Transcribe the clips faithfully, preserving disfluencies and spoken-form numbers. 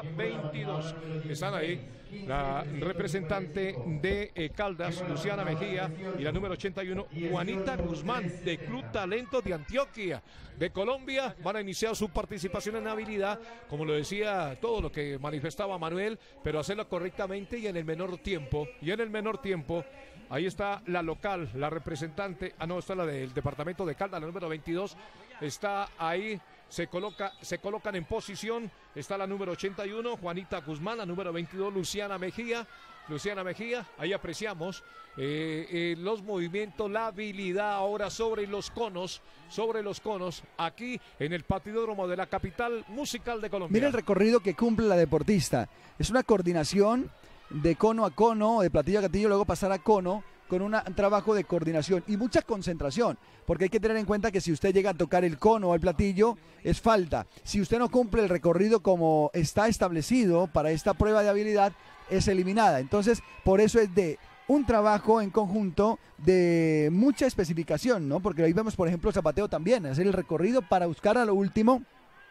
veintidós. Están ahí la representante de eh, Caldas, Luciana Mejía, y la número ochenta y uno, Juanita Guzmán, de Club Talento de Antioquia, de Colombia. Van a iniciar su participación en habilidad, como lo decía, todo lo que manifestaba Manuel, pero hacerlo correctamente y en el menor tiempo, y en el menor tiempo. Ahí está la local, la representante, ah no, está la del departamento de Caldas, la número veintidós, está ahí, se coloca, se colocan en posición, está la número ochenta y uno, Juanita Guzmán, la número veintidós, Luciana Mejía, Luciana Mejía, ahí apreciamos eh, eh, los movimientos, la habilidad ahora sobre los conos, sobre los conos, aquí en el patidódromo de la capital musical de Colombia. Mira el recorrido que cumple la deportista, es una coordinación de cono a cono, de platillo a platillo, luego pasar a cono, con una, un trabajo de coordinación y mucha concentración, porque hay que tener en cuenta que si usted llega a tocar el cono o el platillo, es falta. Si usted no cumple el recorrido como está establecido para esta prueba de habilidad, es eliminada. Entonces, por eso es de un trabajo en conjunto de mucha especificación, ¿no? Porque ahí vemos, por ejemplo, zapateo también, hacer el recorrido para buscar a lo último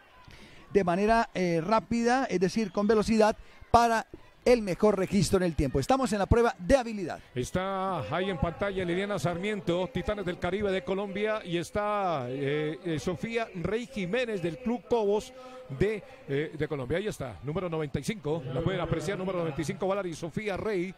de manera eh, rápida, es decir, con velocidad, para el mejor registro en el tiempo. Estamos en la prueba de habilidad. Está ahí en pantalla Liliana Sarmiento, Titanes del Caribe de Colombia, y está eh, eh, Sofía Rey Jiménez del Club Cobos de, eh, de Colombia. Ahí está, número noventa y cinco, la pueden apreciar, número noventa y cinco, Valery Sofía Rey.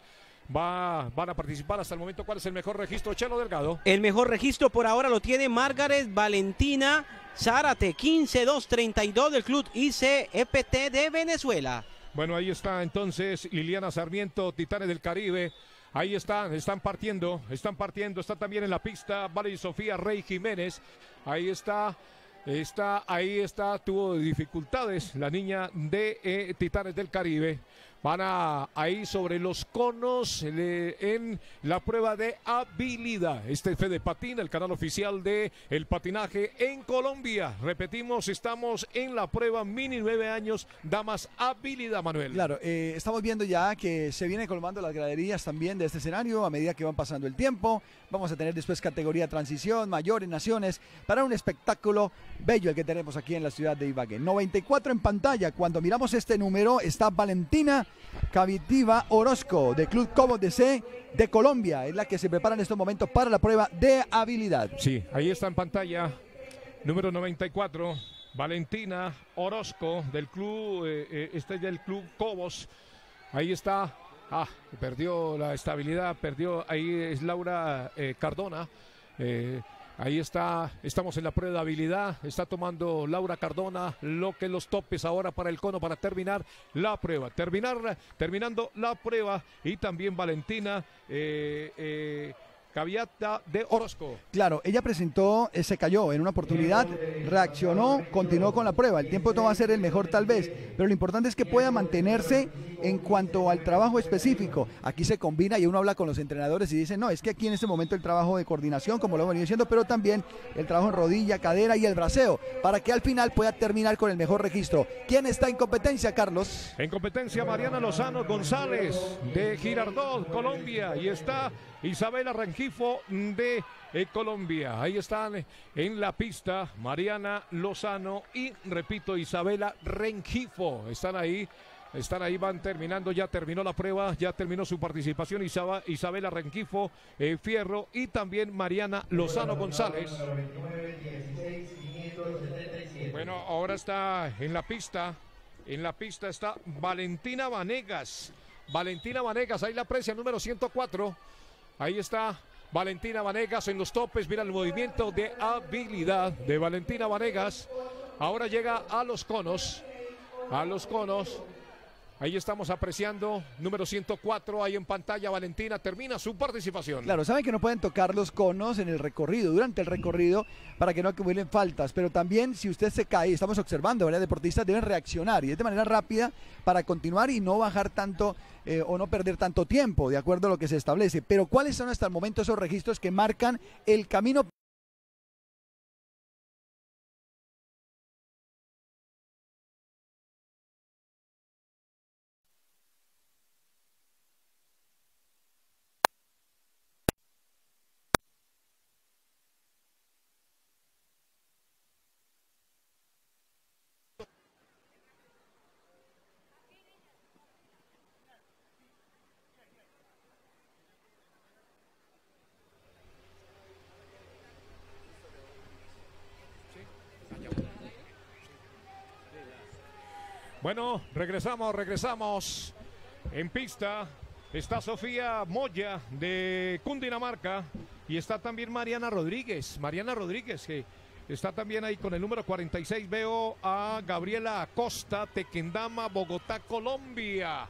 Va, van a participar hasta el momento. ¿Cuál es el mejor registro, Chelo Delgado? El mejor registro por ahora lo tiene Margaret Valentina Zárate, quince dos treinta y dos del Club I C E P T de Venezuela. Bueno, ahí está entonces Liliana Sarmiento, Titanes del Caribe. Ahí están, están partiendo, están partiendo, está también en la pista Valery Sofía Rey Jiménez. Ahí está, está, ahí está, tuvo dificultades la niña de eh, Titanes del Caribe. Van a ahí sobre los conos le, en la prueba de habilidad. Este es Fede Patina, el canal oficial de el patinaje en Colombia. Repetimos, estamos en la prueba mini nueve años, damas habilidad, Manuel. Claro, eh, estamos viendo ya que se vienen colmando las graderías también de este escenario a medida que van pasando el tiempo. Vamos a tener después categoría transición, mayores, naciones, para un espectáculo bello el que tenemos aquí en la ciudad de Ibagué. noventa y cuatro en pantalla. Cuando miramos este número está Valentina Cavitiva Orozco de Club Cobos D C de Colombia. Es la que se prepara en estos momentos para la prueba de habilidad. Sí, ahí está en pantalla, número noventa y cuatro, Valentina Orozco del club, eh, eh, este es del Club Cobos. Ahí está. Ah, perdió la estabilidad, perdió, ahí es Laura eh, Cardona, eh, ahí está, estamos en la prueba de habilidad, está tomando Laura Cardona lo que los topes ahora para el cono para terminar la prueba, terminar, terminando la prueba, y también Valentina eh, eh, Caviata de Orozco. Claro, ella presentó, eh, se cayó en una oportunidad, reaccionó, continuó con la prueba. El tiempo no va a ser el mejor tal vez, pero lo importante es que pueda mantenerse en cuanto al trabajo específico. Aquí se combina y uno habla con los entrenadores y dice, no, es que aquí en este momento el trabajo de coordinación, como lo hemos venido diciendo, pero también el trabajo en rodilla, cadera y el braceo, para que al final pueda terminar con el mejor registro. ¿Quién está en competencia, Carlos? En competencia Mariana Lozano González de Girardot, Colombia, y está Isabela Rengifo de eh, Colombia. Ahí están en la pista Mariana Lozano y, repito, Isabela Rengifo. Están ahí, están ahí, van terminando, ya terminó la prueba, ya terminó su participación Isaba, Isabela Rengifo, eh, Fierro, y también Mariana Lozano González. Bueno, ahora está en la pista, en la pista está Valentina Vanegas. Valentina Vanegas, ahí la aprecia, número ciento cuatro. Ahí está Valentina Vanegas en los topes. Mira el movimiento de habilidad de Valentina Vanegas. Ahora llega a los conos. A los conos. Ahí estamos apreciando número ciento cuatro, ahí en pantalla. Valentina termina su participación. Claro, saben que no pueden tocar los conos en el recorrido, durante el recorrido, para que no acumulen faltas, pero también si usted se cae, estamos observando, ¿verdad? Deportistas deben reaccionar y de manera rápida para continuar y no bajar tanto eh, o no perder tanto tiempo, de acuerdo a lo que se establece. Pero ¿cuáles son hasta el momento esos registros que marcan el camino? Bueno, regresamos, regresamos. En pista está Sofía Moya de Cundinamarca y está también Mariana Rodríguez. Mariana Rodríguez que está también ahí con el número cuarenta y seis. Veo a Gabriela Acosta, Tequendama, Bogotá, Colombia.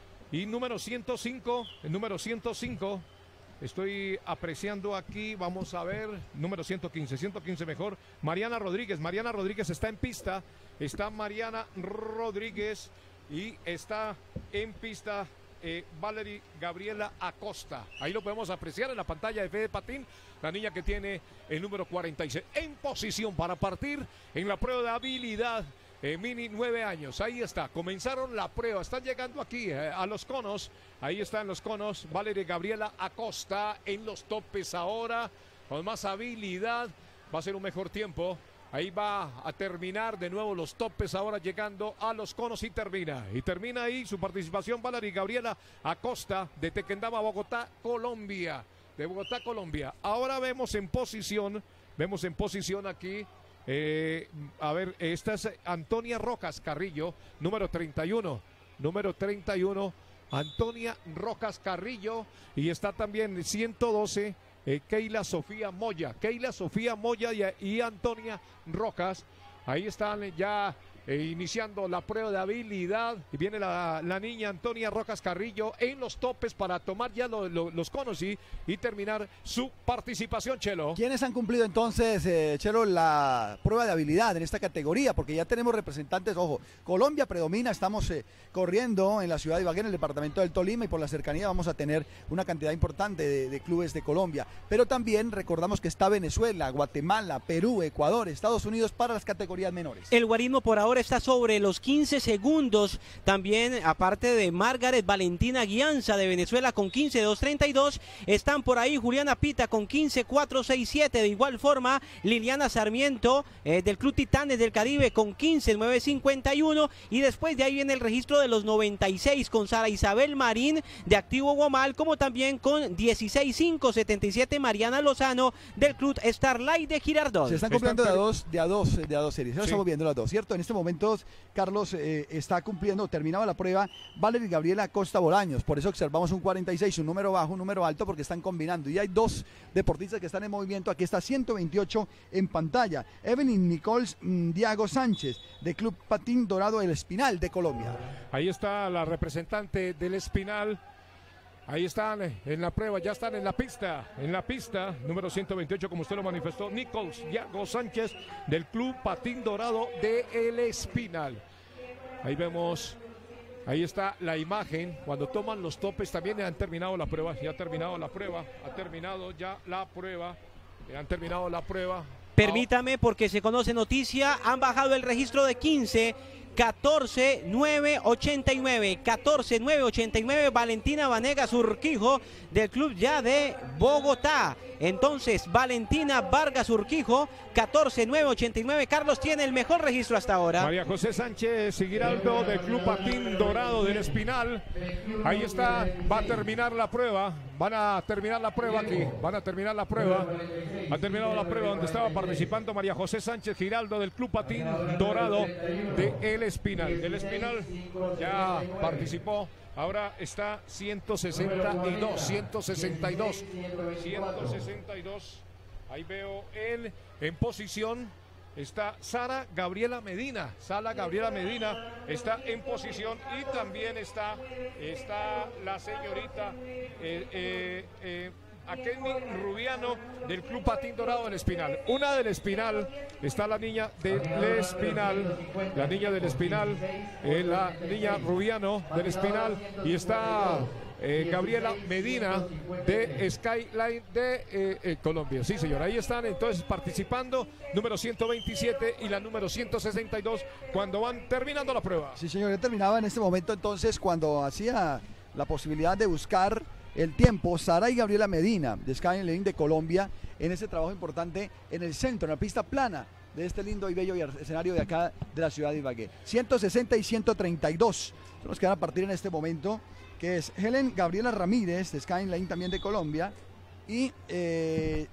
Y número ciento cinco, el número ciento cinco. Estoy apreciando aquí, vamos a ver, número ciento quince, ciento quince mejor. Mariana Rodríguez, Mariana Rodríguez está en pista. Está Mariana Rodríguez y está en pista eh, Valerie Gabriela Acosta. Ahí lo podemos apreciar en la pantalla de Fede Patín, la niña que tiene el número cuarenta y seis en posición para partir en la prueba de habilidad eh, mini nueve años. Ahí está, comenzaron la prueba, están llegando aquí eh, a los conos. Ahí están los conos, Valerie Gabriela Acosta en los topes ahora, con más habilidad, va a ser un mejor tiempo. Ahí va a terminar de nuevo los topes, ahora llegando a los conos y termina. Y termina ahí su participación Valerie Gabriela Acosta de Tequendama, Bogotá, Colombia. De Bogotá, Colombia. Ahora vemos en posición, vemos en posición aquí, eh, a ver, esta es Antonia Rojas Carrillo, número treinta y uno. Número treinta y uno, Antonia Rojas Carrillo. Y está también ciento doce. Eh, Keila Sofía Moya, Keila Sofía Moya y, y Antonia Rojas. Ahí están ya eh, iniciando la prueba de habilidad y viene la, la niña Antonia Rojas Carrillo en los topes para tomar ya lo, lo, los conos y, y terminar su participación, Chelo. ¿Quiénes han cumplido entonces, eh, Chelo, la prueba de habilidad en esta categoría? Porque ya tenemos representantes, ojo, Colombia predomina, estamos eh, corriendo en la ciudad de Ibagué, en el departamento del Tolima, y por la cercanía vamos a tener una cantidad importante de, de clubes de Colombia. Pero también recordamos que está Venezuela, Guatemala, Perú, Ecuador, Estados Unidos para las categorías menores. El guarismo por ahora está sobre los quince segundos. También, aparte de Margaret Valentina Guianza de Venezuela con quince dos treinta y dos, están por ahí Juliana Pita con quince cuatro sesenta y siete. De igual forma, Liliana Sarmiento eh, del Club Titanes del Caribe con quince nueve cincuenta y uno. Y después de ahí viene el registro de los noventa y seis con Sara Isabel Marín de Activo Guamal, como también con dieciséis cinco setenta y siete Mariana Lozano del Club Starlight de Girardot. Se están cumpliendo de a dos, de a dos, de a dos series. Ahora sí. Estamos viendo las dos, ¿cierto? En este momento, Carlos eh, está cumpliendo, terminaba la prueba, Valerie Gabriela Acosta Bolaños. Por eso observamos un cuarenta y seis, un número bajo, un número alto, porque están combinando. Y hay dos deportistas que están en movimiento. Aquí está ciento veintiocho en pantalla. Evelyn Nichols mm, Diago Sánchez, de Club Patín Dorado El Espinal de Colombia. Ahí está la representante del Espinal. Ahí están en la prueba, ya están en la pista, en la pista, número ciento veintiocho, como usted lo manifestó, Nichols Diago Sánchez del Club Patín Dorado de El Espinal. Ahí vemos, ahí está la imagen, cuando toman los topes también han terminado la prueba, ya ha terminado la prueba, ha terminado ya la prueba, ya han terminado la prueba. Permítame, porque se conoce noticia, han bajado el registro de quince, catorce nueve ochenta y nueve, catorce nueve ochenta y nueve, Valentina Vanegas Urquijo del Club Ya de Bogotá. Entonces, Valentina Vargas Urquijo, catorce nueve ochenta y nueve. Carlos tiene el mejor registro hasta ahora. María José Sánchez Giraldo del Club Patín Dorado del Espinal. Ahí está, va a terminar la prueba. Van a terminar la prueba aquí. Van a terminar la prueba. Ha terminado la prueba donde estaba participando María José Sánchez Giraldo del Club Patín Dorado de El Espinal. El Espinal ya participó. Ahora está ciento sesenta y dos, ciento sesenta y dos, ciento sesenta y dos. Ahí veo él en posición. Está Sara Gabriela Medina. Sara Gabriela Medina está en posición y también está, está la señorita eh, eh, eh, Akenny Rubiano del Club Patín Dorado del Espinal. Una del Espinal, está la niña del Espinal, la niña del Espinal, eh, la niña Rubiano del Espinal, y está eh, Gabriela Medina de Skyline de eh, eh, Colombia. Sí, señor, ahí están entonces participando, número ciento veintisiete y la número ciento sesenta y dos, cuando van terminando la prueba. Sí, señor, ya terminaba en este momento entonces cuando hacía la posibilidad de buscar el tiempo, Sara y Gabriela Medina de Skyline de Colombia, en ese trabajo importante en el centro, en la pista plana de este lindo y bello escenario de acá de la ciudad de Ibagué. ciento sesenta y ciento treinta y dos son los que van a partir en este momento, que es Helen Gabriela Ramírez de Skyline también de Colombia, y eh,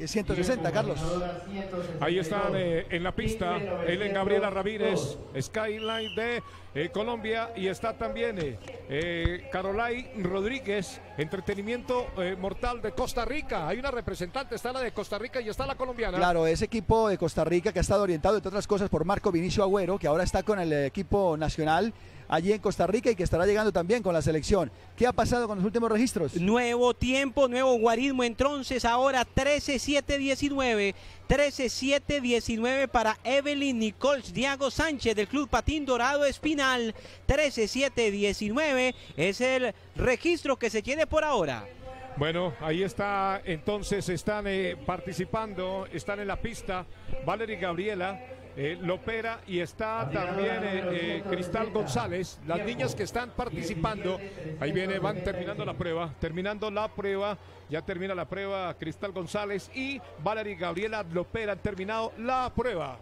que es ciento sesenta, Carlos. Ahí están eh, en la pista Ellen Gabriela Ramírez, Skyline de eh, Colombia, y está también eh, eh, Carolay Rodríguez, Entretenimiento eh, Mortal de Costa Rica. Hay una representante, está la de Costa Rica y está la colombiana. Claro, ese equipo de Costa Rica que ha estado orientado, entre otras cosas, por Marco Vinicio Agüero, que ahora está con el equipo nacional allí en Costa Rica y que estará llegando también con la selección. ¿Qué ha pasado con los últimos registros? Nuevo tiempo, nuevo guarismo, entonces ahora trece siete diecinueve, trece siete diecinueve para Evelyn Nichols Diago Sánchez del Club Patín Dorado Espinal. Trece siete diecinueve es el registro que se tiene por ahora. Bueno, ahí está, entonces están eh, participando, están en la pista Valerie Gabriela eh, Lopera, y está también eh, eh, Cristal González, las niñas que están participando. Ahí viene, van terminando la prueba, terminando la prueba, ya termina la prueba Cristal González y Valerie Gabriela Lopera han terminado la prueba.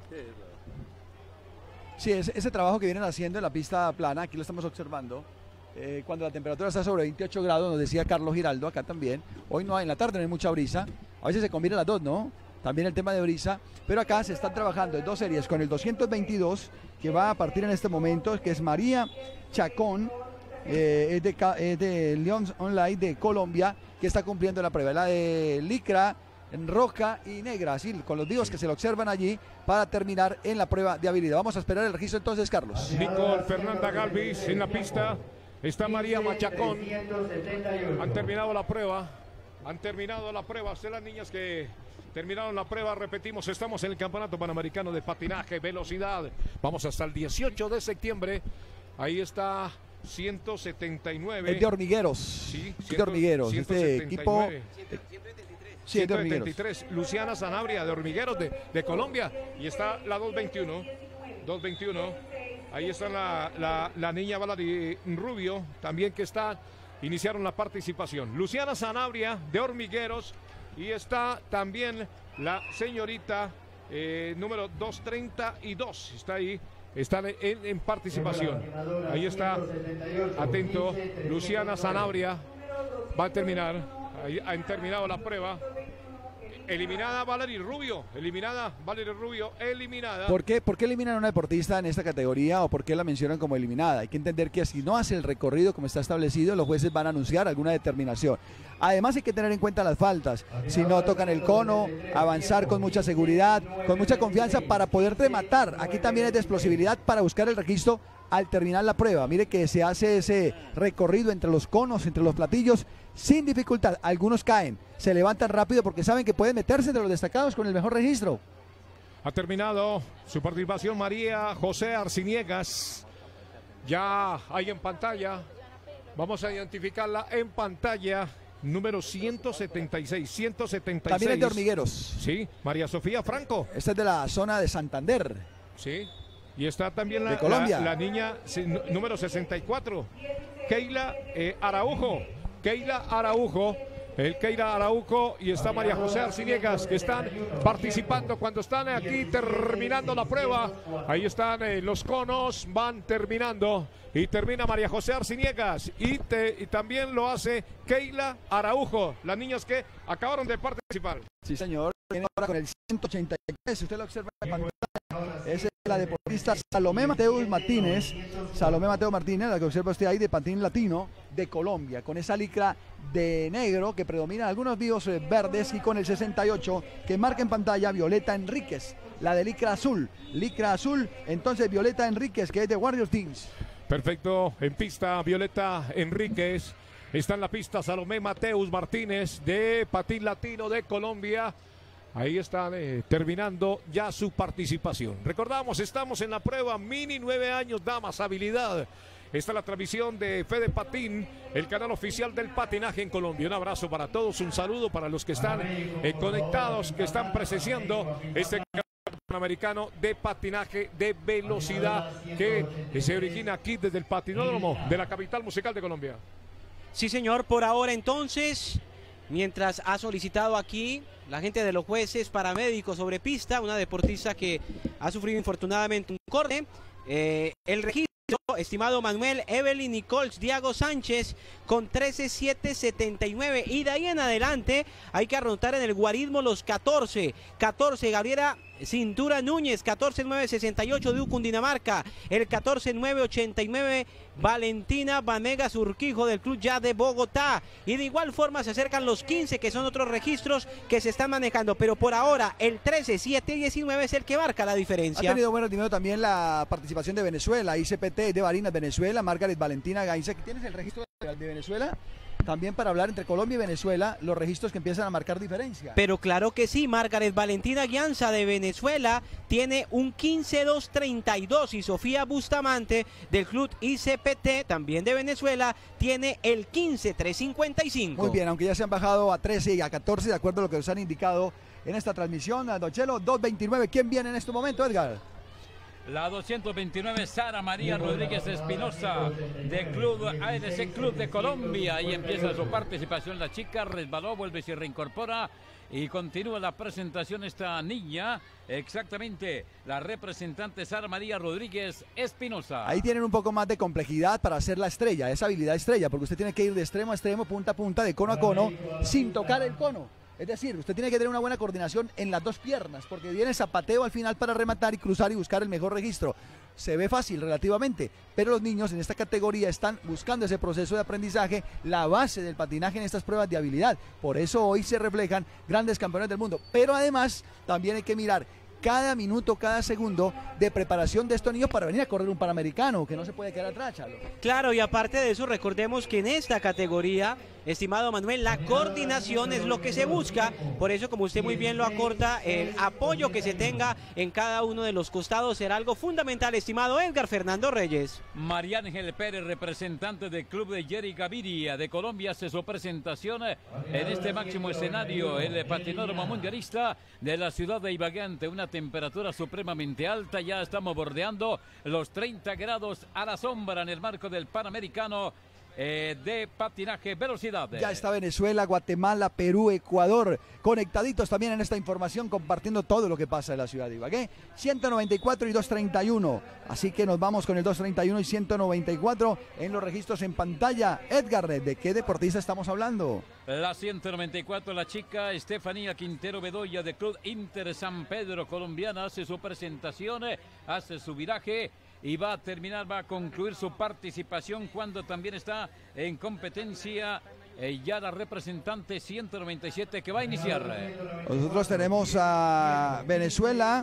Sí, ese, ese trabajo que vienen haciendo en la pista plana, aquí lo estamos observando. Eh, cuando la temperatura está sobre veintiocho grados, nos decía Carlos Giraldo, acá también. Hoy no hay, en la tarde no hay mucha brisa. A veces se combinan las dos, ¿no? También el tema de brisa. Pero acá se están trabajando en dos series con el doscientos veintidós, que va a partir en este momento, que es María Chacón, eh, es, de, es de León Online de Colombia, que está cumpliendo la prueba. La de licra roja y negra, así con los vivos que se lo observan allí para terminar en la prueba de habilidad. Vamos a esperar el registro entonces, Carlos. Nicole Fernanda Galvis en la pista. Está María Machacón. Han terminado la prueba. Han terminado la prueba. Ustedes, las niñas que terminaron la prueba, repetimos, estamos en el Campeonato Panamericano de Patinaje Velocidad. Vamos hasta el dieciocho de septiembre. Ahí está ciento setenta y nueve. El de Hormigueros. Sí, el de Hormigueros. Este equipo. Sí, ciento setenta y tres. Luciana Sanabria de Hormigueros de, de Colombia. Y está la doscientos veintiuno. doscientos veintiuno. Ahí está la, la, la niña Valerie Rubio, también que está, iniciaron la participación. Luciana Sanabria de Hormigueros, y está también la señorita eh, número doscientos treinta y dos, está ahí, está en, en participación. Ahí está, atento, Luciana Sanabria, va a terminar, ahí han terminado la prueba. Eliminada Valerie Rubio, eliminada Valerie Rubio, eliminada. ¿Por qué, ¿Por qué eliminan a una deportista en esta categoría o por qué la mencionan como eliminada? Hay que entender que si no hace el recorrido como está establecido, los jueces van a anunciar alguna determinación. Además hay que tener en cuenta las faltas. Si no tocan el cono, avanzar con mucha seguridad, con mucha confianza para poder rematar. Aquí también es de explosividad para buscar el registro al terminar la prueba. Mire que se hace ese recorrido entre los conos, entre los platillos, sin dificultad. Algunos caen, se levantan rápido porque saben que pueden meterse entre los destacados con el mejor registro. Ha terminado su participación María José Arciniegas. Ya hay en pantalla. Vamos a identificarla en pantalla. Número ciento setenta y seis. ciento setenta y seis. También es de Hormigueros. Sí, María Sofía Franco. Esta es de la zona de Santander. Sí. Y está también la, de Colombia. la, la niña número sesenta y cuatro. Keila eh, Araujo. Keila Araujo. El Keila Araujo, y está María José Arciniegas, que están participando cuando están aquí terminando la prueba. Ahí están eh, los conos, van terminando y termina María José Arciniegas y, te, y también lo hace Keila Araujo, las niñas que acabaron de participar. Sí, señor, viene ahora con el ciento ochenta y tres, si usted lo observa en pantalla, es la deportista Salomé Mateus Martínez, Salomé Mateo Martínez, la que observa usted ahí de patín latino de Colombia, con esa licra de negro que predomina algunos vivos eh, verdes, y con el sesenta y ocho que marca en pantalla Violeta Enríquez, la de licra azul, licra azul, entonces Violeta Enríquez, que es de Warriors Teams. Perfecto, en pista Violeta Enríquez, está en la pista Salomé Mateus Martínez de patín latino de Colombia. Ahí están eh, terminando ya su participación. Recordamos, estamos en la prueba mini nueve años, damas, habilidad. Esta es la transmisión de Fede Patín, el canal oficial del patinaje en Colombia. Un abrazo para todos, un saludo para los que están eh, conectados, que están presenciando este campeonato panamericano de patinaje de velocidad que, que se origina aquí desde el patinódromo de la capital musical de Colombia. Sí, señor, por ahora entonces, mientras ha solicitado aquí la gente de los jueces paramédicos sobre pista, una deportista que ha sufrido infortunadamente un corte, eh, el registro estimado Manuel, Evelyn Nichols, Diego Sánchez con trece siete setenta y nueve, y de ahí en adelante hay que anotar en el guarismo los catorce, catorce Gabriela Cintura Núñez, catorce nueve sesenta y ocho de Cundinamarca, el catorce nueve ochenta y nueve Valentina Vanegas Urquijo del Club Ya de Bogotá, y de igual forma se acercan los quince, que son otros registros que se están manejando, pero por ahora el trece siete diecinueve es el que marca la diferencia. Ha tenido buen rendimiento también la participación de Venezuela, I C P T de Barinas Venezuela, Margaret Valentina Gainza. ¿Tienes el registro de Venezuela? También para hablar entre Colombia y Venezuela, los registros que empiezan a marcar diferencia. Pero claro que sí, Margaret Valentina Guianza de Venezuela tiene un quince dos treinta y dos, y Sofía Bustamante del Club I C P T, también de Venezuela, tiene el quince tres cincuenta y cinco. Muy bien, aunque ya se han bajado a trece y a catorce, de acuerdo a lo que nos han indicado en esta transmisión. Don Chelo, dos veintinueve, ¿quién viene en este momento, Edgar? La doscientos veintinueve, Sara María Rodríguez Espinosa, de Club A L C Club de Colombia. Ahí empieza su participación la chica, resbaló, vuelve y se reincorpora. Y continúa la presentación esta niña, exactamente, la representante Sara María Rodríguez Espinosa. Ahí tienen un poco más de complejidad para hacer la estrella, esa habilidad estrella, porque usted tiene que ir de extremo a extremo, punta a punta, de cono a cono, sin tocar el cono. Es decir, usted tiene que tener una buena coordinación en las dos piernas, porque viene zapateo al final para rematar y cruzar y buscar el mejor registro. Se ve fácil relativamente, pero los niños en esta categoría están buscando ese proceso de aprendizaje, la base del patinaje en estas pruebas de habilidad. Por eso hoy se reflejan grandes campeones del mundo. Pero además también hay que mirar cada minuto, cada segundo de preparación de estos niños para venir a correr un Panamericano, que no se puede quedar atrás, Chalo. Claro, y aparte de eso, recordemos que en esta categoría, estimado Manuel, la coordinación es lo que se busca. Por eso, como usted muy bien lo acorta, el apoyo que se tenga en cada uno de los costados será algo fundamental, estimado Edgar Fernando Reyes. María Ángel Pérez, representante del Club de Jerry Gaviria de Colombia, hace su presentación en este máximo escenario, el patinódromo mundialista de la ciudad de Ibagué, ante una temperatura supremamente alta. Ya estamos bordeando los treinta grados a la sombra en el marco del Panamericano eh, de patinaje velocidad. Ya está Venezuela, Guatemala, Perú, Ecuador conectaditos también en esta información, compartiendo todo lo que pasa en la ciudad de Ibagué. ciento noventa y cuatro y doscientos treinta y uno, así que nos vamos con el doscientos treinta y uno y ciento noventa y cuatro en los registros en pantalla. Edgar, ¿de qué deportista estamos hablando? La ciento noventa y cuatro, la chica Estefanía Quintero Bedoya de Club Inter San Pedro, colombiana, hace su presentación, hace su viraje y va a terminar, va a concluir su participación cuando también está en competencia eh, ya la representante ciento noventa y siete que va a iniciar. Nosotros tenemos a Venezuela.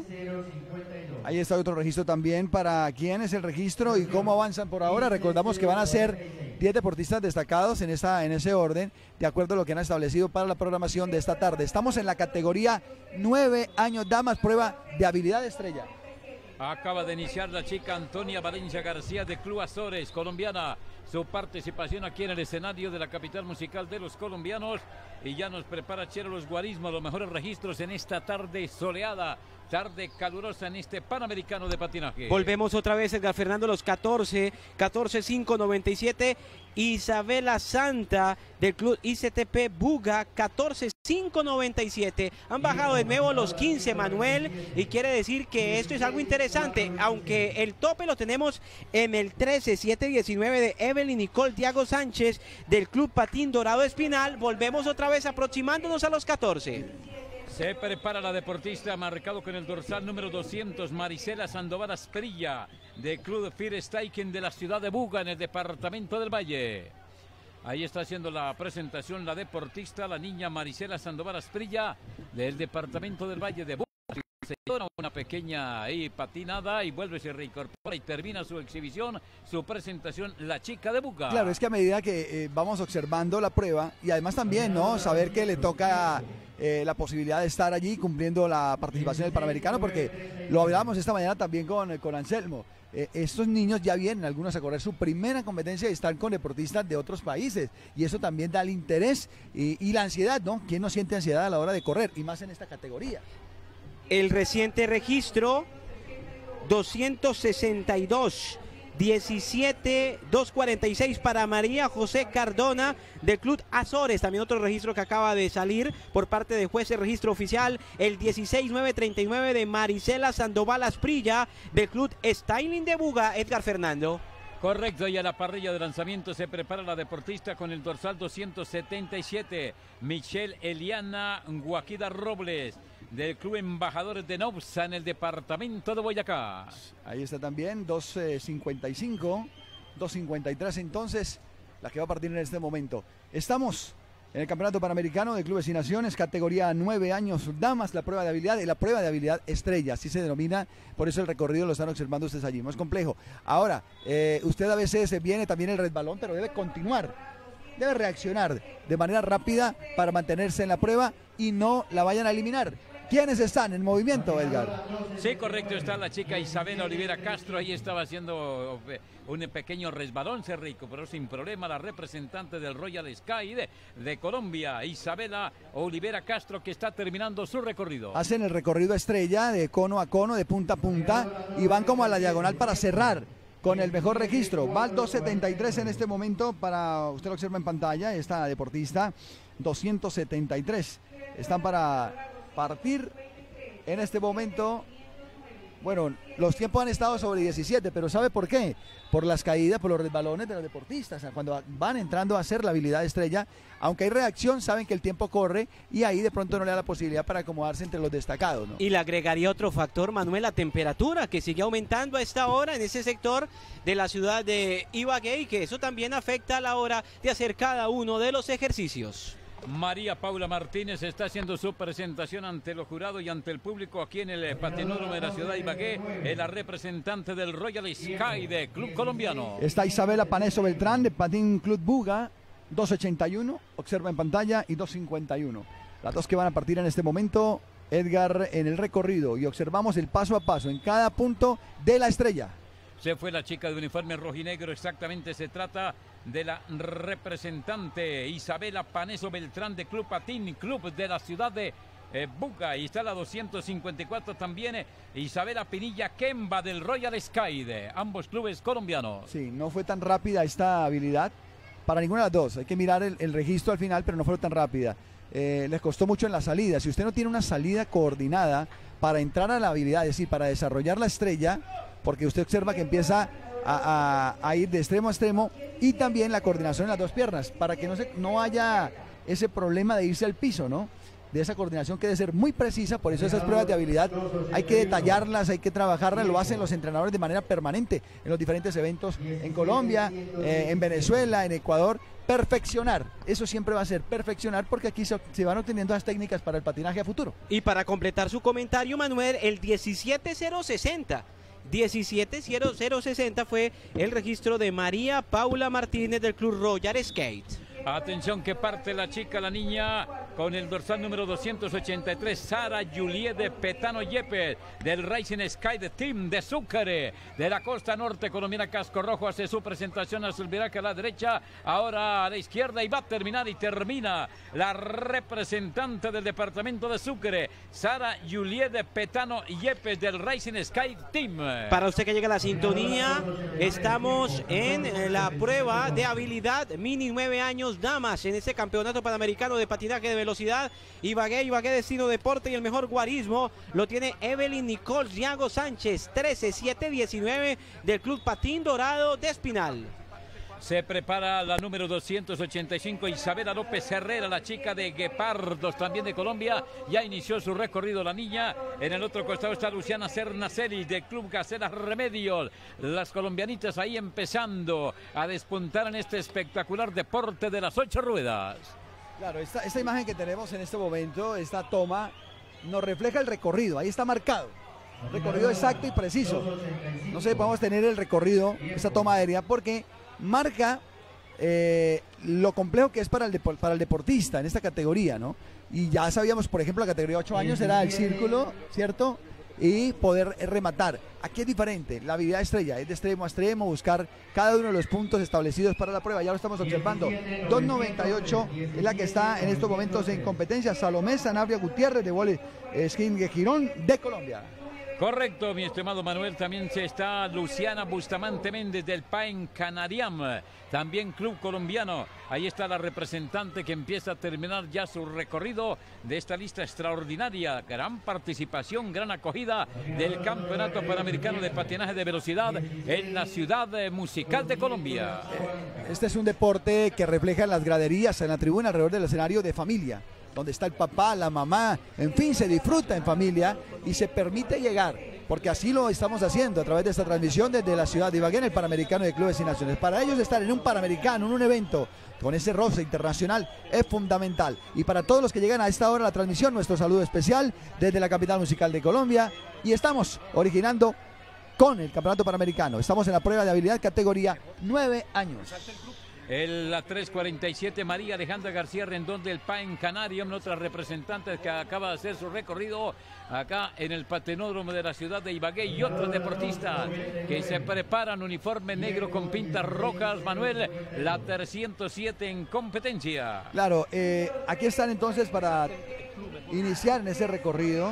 Ahí está otro registro también. ¿Para quién es el registro y cómo avanzan por ahora? Recordamos que van a ser diez deportistas destacados en, esta, en ese orden, de acuerdo a lo que han establecido para la programación de esta tarde. Estamos en la categoría nueve años damas, prueba de habilidad estrella. Acaba de iniciar la chica Antonia Valencia García de Club Azores, colombiana. Su participación aquí en el escenario de la capital musical de los colombianos. Y ya nos prepara Chelo los guarismos, los mejores registros en esta tarde soleada, tarde calurosa en este Panamericano de patinaje. Volvemos otra vez, Edgar Fernando, los catorce, catorce cinco noventa y siete. Isabela Santa del Club I C T P Buga, catorce cinco noventa y siete. Han bajado de nuevo los quince, Manuel, y quiere decir que esto es algo interesante, aunque el tope lo tenemos en el trece siete diecinueve de Evelyn Nicole Diago Sánchez del Club Patín Dorado Espinal. Volvemos otra vez aproximándonos a los catorce. Se prepara la deportista, marcado con el dorsal número doscientos, Marisela Sandoval Asprilla, de Club Firesteichen de la ciudad de Buga, en el departamento del Valle. Ahí está haciendo la presentación la deportista, la niña Marisela Sandoval Asprilla, del departamento del Valle de Buga. Se da una pequeña ahí patinada y vuelve, se reincorpora y termina su exhibición, su presentación, la chica de Buga. Claro, es que a medida que eh, vamos observando la prueba y además también, ¿no?, saber que le toca eh, la posibilidad de estar allí cumpliendo la participación del Panamericano, porque lo hablábamos esta mañana también con, con Anselmo. Eh, estos niños ya vienen algunos a correr su primera competencia y están con deportistas de otros países, y eso también da el interés y, y la ansiedad, ¿no? ¿Quién no siente ansiedad a la hora de correr? Y más en esta categoría. El reciente registro, doscientos sesenta y dos, diecisiete doscientos cuarenta y seis para María José Cardona del Club Azores. También otro registro que acaba de salir por parte de jueces, registro oficial, el dieciséis nueve treinta y nueve de Marisela Sandoval Asprilla del Club Styling de Buga, Edgar Fernando. Correcto, y a la parrilla de lanzamiento se prepara la deportista con el dorsal doscientos setenta y siete, Michelle Eliana Guaquida Robles, del Club Embajadores de Nobsa en el departamento de Boyacá. Ahí está también, dos cincuenta y cinco, dos cincuenta y tres entonces, la que va a partir en este momento. Estamos en el Campeonato Panamericano de Clubes y Naciones, categoría nueve años, damas, la prueba de habilidad y la prueba de habilidad estrella, así se denomina, por eso el recorrido lo están observando ustedes allí, más complejo. Ahora, eh, usted a veces viene también el resbalón, pero debe continuar, debe reaccionar de manera rápida para mantenerse en la prueba y no la vayan a eliminar. ¿Quiénes están en movimiento, Edgar? Sí, correcto, está la chica Isabela Olivera Castro, ahí estaba haciendo un pequeño resbalón, se recuperó sin problema la representante del Royal Sky de, de Colombia, Isabela Olivera Castro, que está terminando su recorrido. Hacen el recorrido estrella de cono a cono, de punta a punta, y van como a la diagonal para cerrar con el mejor registro. Va al dos setenta y tres en este momento, para usted lo observa en pantalla, esta deportista, doscientos setenta y tres. Están para partir en este momento. Bueno, los tiempos han estado sobre diecisiete, pero ¿sabe por qué? Por las caídas, por los resbalones de los deportistas. Cuando van entrando a hacer la habilidad estrella, aunque hay reacción, saben que el tiempo corre y ahí de pronto no le da la posibilidad para acomodarse entre los destacados, ¿no? Y le agregaría otro factor, Manuel, la temperatura, que sigue aumentando a esta hora en ese sector de la ciudad de Ibagué, y que eso también afecta a la hora de hacer cada uno de los ejercicios. María Paula Martínez está haciendo su presentación ante los jurados y ante el público aquí en el patinódromo de la ciudad de Ibagué, es la representante del Royal Sky de Club Colombiano. Está Isabela Paneso Beltrán de Patín Club Buga, dos ochenta y uno, observa en pantalla, y dos cincuenta y uno. Las dos que van a partir en este momento, Edgar, en el recorrido, y observamos el paso a paso en cada punto de la estrella. Se fue la chica de uniforme rojinegro, exactamente se trata de la representante Isabela Paneso Beltrán de Club Patín, club de la ciudad de eh, Buga. Y está la doscientos cincuenta y cuatro también, eh, Isabela Pinilla Kemba del Royal Sky de ambos clubes colombianos. Sí, no fue tan rápida esta habilidad para ninguna de las dos. Hay que mirar el, el registro al final, pero no fue tan rápida. Eh, les costó mucho en la salida. Si usted no tiene una salida coordinada para entrar a la habilidad, es decir, para desarrollar la estrella, porque usted observa que empieza a, a, a ir de extremo a extremo, y también la coordinación en las dos piernas, para que no, se, no haya ese problema de irse al piso, ¿no? De esa coordinación que debe ser muy precisa. Por eso esas pruebas de habilidad hay que detallarlas, hay que trabajarlas, lo hacen los entrenadores de manera permanente en los diferentes eventos en Colombia, eh, en Venezuela, en Ecuador. Perfeccionar, eso siempre va a ser perfeccionar, porque aquí se, se van obteniendo las técnicas para el patinaje a futuro. Y para completar su comentario, Manuel, el diecisiete cero sesenta. diecisiete cero sesenta fue el registro de María Paula Martínez del Club Royal Skate. Atención que parte la chica, la niña, con el dorsal número doscientos ochenta y tres, Sara Juliet de Petano Yepes, del Racing Sky de Team de Sucre, de la costa norte colombiana. Casco Rojo hace su presentación a Sulviraca a la derecha, ahora a la izquierda, y va a terminar y termina la representante del departamento de Sucre, Sara Juliet de Petano Yepes, del Racing Sky Team. Para usted que llega a la sintonía, estamos en la prueba de habilidad mini nueve años damas en este campeonato panamericano de patinaje de velocidad. Ibagué, Ibagué Destino Deporte, y el mejor guarismo lo tiene Evelyn Nicole Diago Sánchez, trece siete diecinueve, del Club Patín Dorado de Espinal. Se prepara la número doscientos ochenta y cinco, Isabela López Herrera, la chica de Guepardos, también de Colombia. Ya inició su recorrido la niña. En el otro costado está Luciana Cernaceli de Club Gacelas Remedios. Las colombianitas ahí empezando a despuntar en este espectacular deporte de las ocho ruedas. Claro, esta, esta imagen que tenemos en este momento, esta toma, nos refleja el recorrido. Ahí está marcado. Recorrido exacto y preciso. No sé, podemos tener el recorrido, esta toma aérea, porque marca eh, lo complejo que es para el, para el deportista en esta categoría, ¿no? Y ya sabíamos, por ejemplo, la categoría ocho años era el círculo, ¿cierto? Y poder rematar. Aquí es diferente, la habilidad estrella es de extremo a extremo, buscar cada uno de los puntos establecidos para la prueba. Ya lo estamos observando. dos noventa y ocho es la que está en estos momentos en competencia. Salomé Sanabria Gutiérrez de Vole Skin de Girón de Colombia. Correcto, mi estimado Manuel. También se está Luciana Bustamante Méndez del Paen Canariam, también club colombiano. Ahí está la representante que empieza a terminar ya su recorrido de esta lista extraordinaria. Gran participación, gran acogida del Campeonato Panamericano de Patinaje de Velocidad en la ciudad musical de Colombia. Este es un deporte que refleja en las graderías, en la tribuna, alrededor del escenario de familia, donde está el papá, la mamá, en fin, se disfruta en familia y se permite llegar, porque así lo estamos haciendo a través de esta transmisión desde la ciudad de Ibagué, en el Panamericano de Clubes y Naciones. Para ellos estar en un Panamericano, en un evento con ese roce internacional es fundamental. Y para todos los que llegan a esta hora a la transmisión, nuestro saludo especial desde la capital musical de Colombia, y estamos originando con el Campeonato Panamericano. Estamos en la prueba de habilidad categoría nueve años. El, la tres cuarenta y siete, María Alejandra García Rendón del Paen Canariam, otra representante que acaba de hacer su recorrido acá en el patinódromo de la ciudad de Ibagué, y otros deportistas que se preparan, uniforme negro con pintas rojas. Manuel, la trescientos siete en competencia. Claro, eh, aquí están entonces para iniciar en ese recorrido.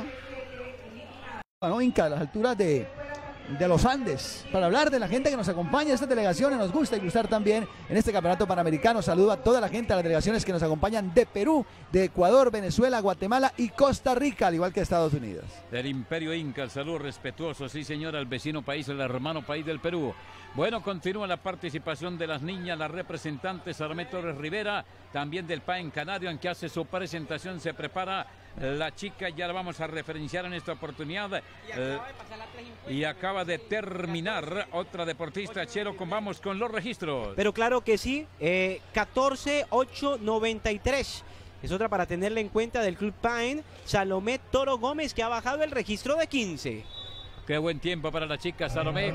Bueno, Inca, a las alturas de... de los Andes, para hablar de la gente que nos acompaña, estas delegaciones nos gusta y gustar también en este Campeonato Panamericano. Saludo a toda la gente, a las delegaciones que nos acompañan de Perú, de Ecuador, Venezuela, Guatemala y Costa Rica, al igual que Estados Unidos. Del Imperio Inca, el saludo respetuoso, sí señor, al vecino país, el hermano país del Perú. Bueno, continúa la participación de las niñas, las representantes Armé Torres Rivera, también del Paen Canario, en que hace su presentación, se prepara la chica, ya la vamos a referenciar en esta oportunidad. Y acaba de, pasar la y acaba de terminar otra deportista, Chelo, vamos con los registros. Pero claro que sí, eh, catorce ocho noventa y tres. Es otra para tenerla en cuenta del Club Paen, Salomé Toro Gómez, que ha bajado el registro de quince. Qué buen tiempo para la chica Salomé.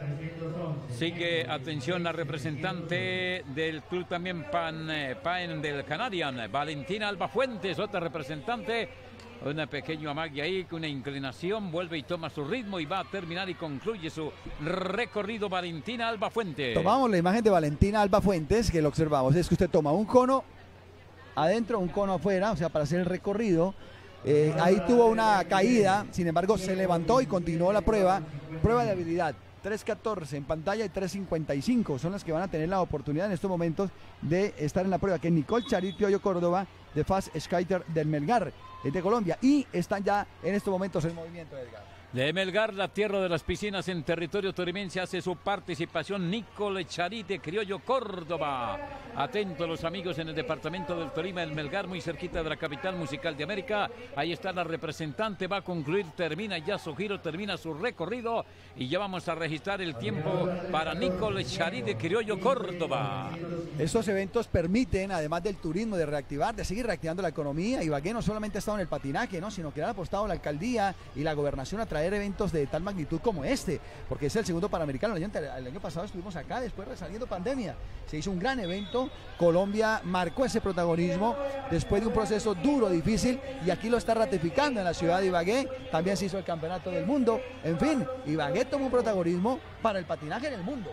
Sigue, atención, la representante del club también Pan, eh, Paen del Canadian, Valentina Alba Fuentes, otra representante. Una pequeña magia ahí, una inclinación, vuelve y toma su ritmo y va a terminar y concluye su recorrido Valentina Alba Fuentes. Tomamos la imagen de Valentina Alba Fuentes, que lo observamos. Es que usted toma un cono adentro, un cono afuera, o sea, para hacer el recorrido. Eh, ahí tuvo una caída, sin embargo se levantó y continuó la prueba. Prueba de habilidad, tres catorce en pantalla y tres cincuenta y cinco son las que van a tener la oportunidad en estos momentos de estar en la prueba, que es Nicole Charit Piollo Córdoba, de Fast Skater del Melgar, de Colombia, y están ya en estos momentos en movimiento, Edgar. De Melgar, la tierra de las piscinas en territorio tolimense, hace su participación Nicole Charit de Criollo Córdoba. Atentos los amigos en el departamento del Tolima, el Melgar, muy cerquita de la capital musical de América. Ahí está la representante, va a concluir, termina ya su giro, termina su recorrido y ya vamos a registrar el tiempo para Nicole Charit de Criollo Córdoba. Estos eventos permiten, además del turismo, de reactivar, de seguir reactivando la economía. Ibagué no solamente ha estado en el patinaje, ¿no?, sino que ha apostado la alcaldía y la gobernación a traer eventos de tal magnitud como este, porque es el segundo Panamericano. El año, el año pasado estuvimos acá, después saliendo pandemia, se hizo un gran evento, Colombia marcó ese protagonismo después de un proceso duro, difícil, y aquí lo está ratificando en la ciudad de Ibagué. También se hizo el Campeonato del Mundo, en fin, Ibagué tomó un protagonismo para el patinaje en el mundo.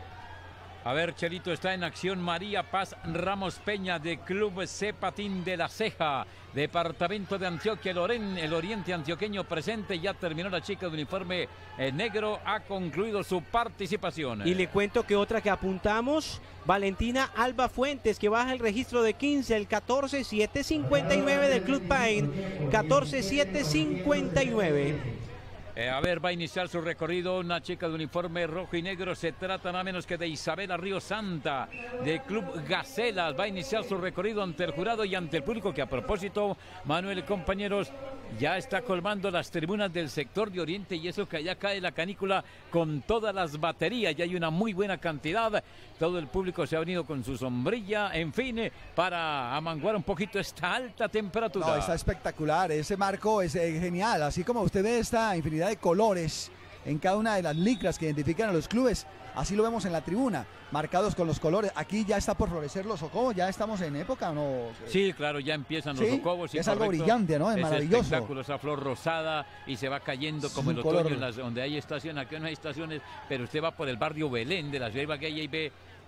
A ver, Chelito, está en acción María Paz Ramos Peña de Club C Patín de la Ceja, departamento de Antioquia, el, Oren, el oriente antioqueño presente. Ya terminó la chica de uniforme eh, negro, ha concluido su participación. Y le cuento que otra que apuntamos, Valentina Alba Fuentes, que baja el registro de quince, el catorce siete cincuenta y nueve del Club Paen, catorce siete cincuenta y nueve. Eh, a ver, va a iniciar su recorrido una chica de uniforme rojo y negro. Se trata nada menos que de Isabela Río Santa, de Club Gacelas. Va a iniciar su recorrido ante el jurado y ante el público, que a propósito, Manuel y compañeros, ya está colmando las tribunas del sector de Oriente, y eso que allá cae la canícula con todas las baterías. Ya hay una muy buena cantidad. Todo el público se ha venido con su sombrilla, en fin, eh, para amanguar un poquito esta alta temperatura. No, está espectacular. Ese marco es eh, genial. Así como usted ve esta infinidad de colores en cada una de las licras que identifican a los clubes, así lo vemos en la tribuna, marcados con los colores. Aquí ya está por florecer los socobos, ya estamos en época, ¿no? Sí, claro, ya empiezan los sí, socobos. es algo brillante, ¿no? Es, es maravilloso. Espectáculo, esa flor rosada y se va cayendo como el otoño, en las, donde hay estaciones. Aquí no hay estaciones, pero usted va por el barrio Belén de la ciudad de Ibagué y ahí ve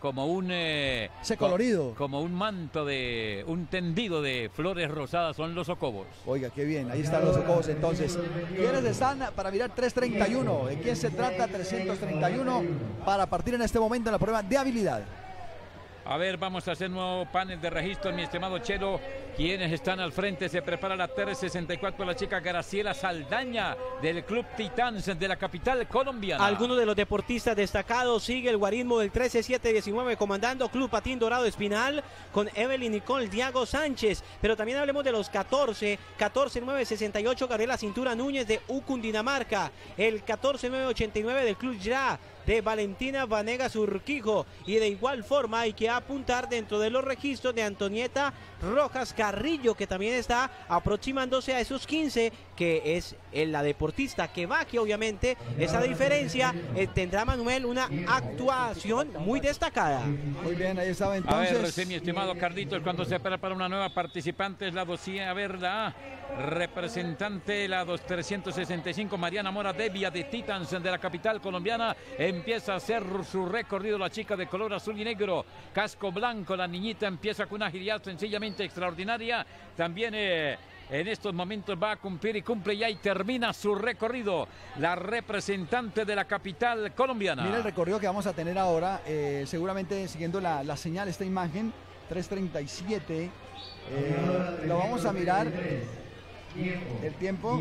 como un... Eh, Ese colorido. Co como un manto de... un tendido de flores rosadas son los socobos. Oiga, qué bien, ahí están los socobos entonces. ¿Quiénes están para mirar tres treinta y uno? ¿De quién se trata? trescientos treinta y uno para partir en este momento en la prueba de habilidad. A ver, vamos a hacer nuevo panel de registro, mi estimado Chelo. Quienes están al frente, se prepara la T R sesenta y cuatro, la chica Graciela Saldaña del Club Titans de la capital colombiana. Algunos de los deportistas destacados, sigue el guarismo del trece siete diecinueve comandando Club Patín Dorado Espinal con Evelyn Nicole Diago Sánchez. Pero también hablemos de los catorce, catorce nueve sesenta y ocho Gabriela Cintura Núñez de U Cundinamarca, el catorce nueve ochenta y nueve del Club Ya de Valentina Vanegas Urquijo, y de igual forma hay que apuntar dentro de los registros de Antonieta Rojas Carrillo, que también está aproximándose a esos quince, que es la deportista que va, que obviamente esa diferencia eh, tendrá Manuel una actuación muy destacada. Muy bien, ahí estaba entonces. A ver, sí, mi estimado Carlitos, cuando se prepara una nueva participante es la docena, a ver, la representante, la trescientos sesenta y cinco, Mariana Mora Devia de Titans de la capital colombiana. Empieza a hacer su recorrido la chica de color azul y negro, casco blanco, la niñita empieza con una agilidad sencillamente extraordinaria. También eh, en estos momentos va a cumplir y cumple ya y termina su recorrido la representante de la capital colombiana. Mira el recorrido que vamos a tener ahora, eh, seguramente siguiendo la, la señal, esta imagen, tres treinta y siete, eh, lo vamos a mirar, el tiempo,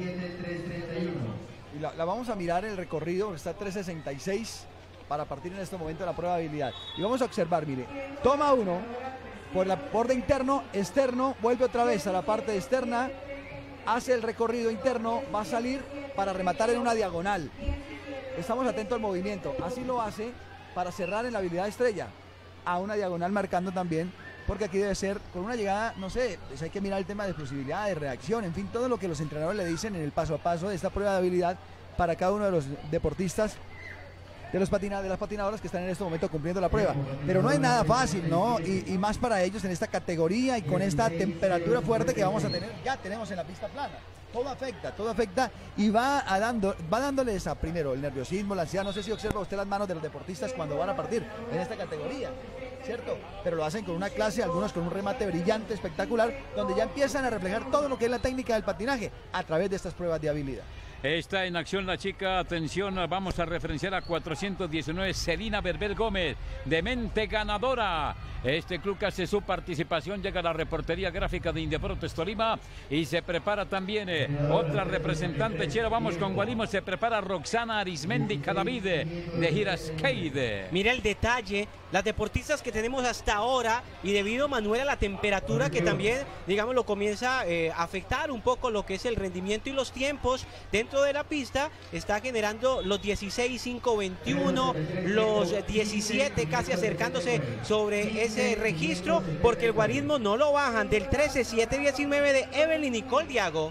y la, la vamos a mirar el recorrido, está tres sesenta y seis para partir en este momento de la prueba de habilidad. Y vamos a observar, mire, toma uno, por la borde interno, externo, vuelve otra vez a la parte externa, hace el recorrido interno, va a salir para rematar en una diagonal. Estamos atentos al movimiento, así lo hace para cerrar en la habilidad estrella, a una diagonal marcando también, porque aquí debe ser con una llegada, no sé, pues hay que mirar el tema de explosividad, de reacción, en fin, todo lo que los entrenadores le dicen en el paso a paso de esta prueba de habilidad para cada uno de los deportistas, de, los patina, de las patinadoras que están en este momento cumpliendo la prueba. Pero no es nada fácil, ¿no? Y, y más para ellos en esta categoría y con esta temperatura fuerte que vamos a tener, ya tenemos en la pista plana. Todo afecta, todo afecta y va a dando, va dándoles a primero el nerviosismo, la ansiedad. No sé si observa usted las manos de los deportistas cuando van a partir en esta categoría, ¿cierto? Pero lo hacen con una clase, algunos con un remate brillante, espectacular, donde ya empiezan a reflejar todo lo que es la técnica del patinaje a través de estas pruebas de habilidad. Está en acción la chica, atención, vamos a referenciar a cuatrocientos diecinueve, Celina Berbel Gómez, de mente ganadora. Este club que hace su participación, llega a la reportería gráfica de Indeportes Tolima y se prepara también eh, otra representante, Chelo, vamos con Guarimo, se prepara Roxana Arismendi Cadavide de Girasqueide. Mira el detalle, las deportistas que tenemos hasta ahora y debido, Manuel, a la temperatura que también, digamos, lo comienza eh, a afectar un poco lo que es el rendimiento y los tiempos dentro de la pista, está generando los dieciséis cinco veintiuno, los diecisiete casi acercándose sobre ese registro, porque el guarismo no lo bajan del trece siete diecinueve de Evelyn Nicole Diago.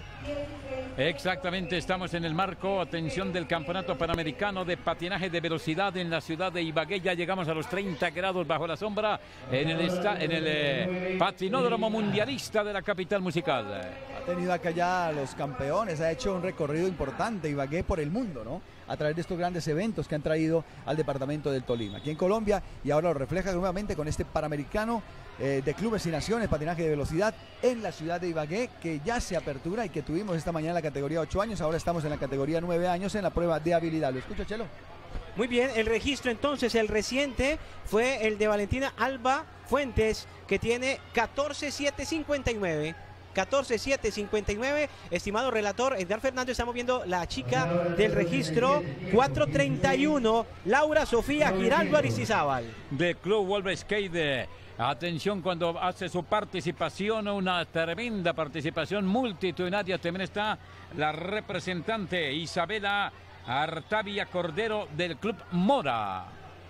Exactamente, estamos en el marco, atención, del Campeonato Panamericano de Patinaje de Velocidad en la ciudad de Ibagué. Ya llegamos a los treinta grados bajo la sombra en el, esta, en el eh, patinódromo mundialista de la capital musical. Ha tenido acá ya los campeones, ha hecho un recorrido importante Ibagué por el mundo, ¿no? A través de estos grandes eventos que han traído al departamento del Tolima, aquí en Colombia, y ahora lo refleja nuevamente con este Panamericano eh, de clubes y naciones, patinaje de velocidad en la ciudad de Ibagué, que ya se apertura y que tuvimos esta mañana en la categoría ocho años, ahora estamos en la categoría nueve años en la prueba de habilidad. ¿Lo escucho, Chelo? Muy bien, el registro entonces, el reciente fue el de Valentina Alba Fuentes, que tiene catorce siete cincuenta y nueve. catorce siete cincuenta y nueve, estimado relator Edgar Fernando, estamos viendo la chica del registro cuatro treinta y uno, Laura Sofía Giraldo Aristizábal. De Club Wolver Skate. Atención cuando hace su participación, una tremenda participación multitudinaria. También está la representante Isabela Artavia Cordero del Club Mora.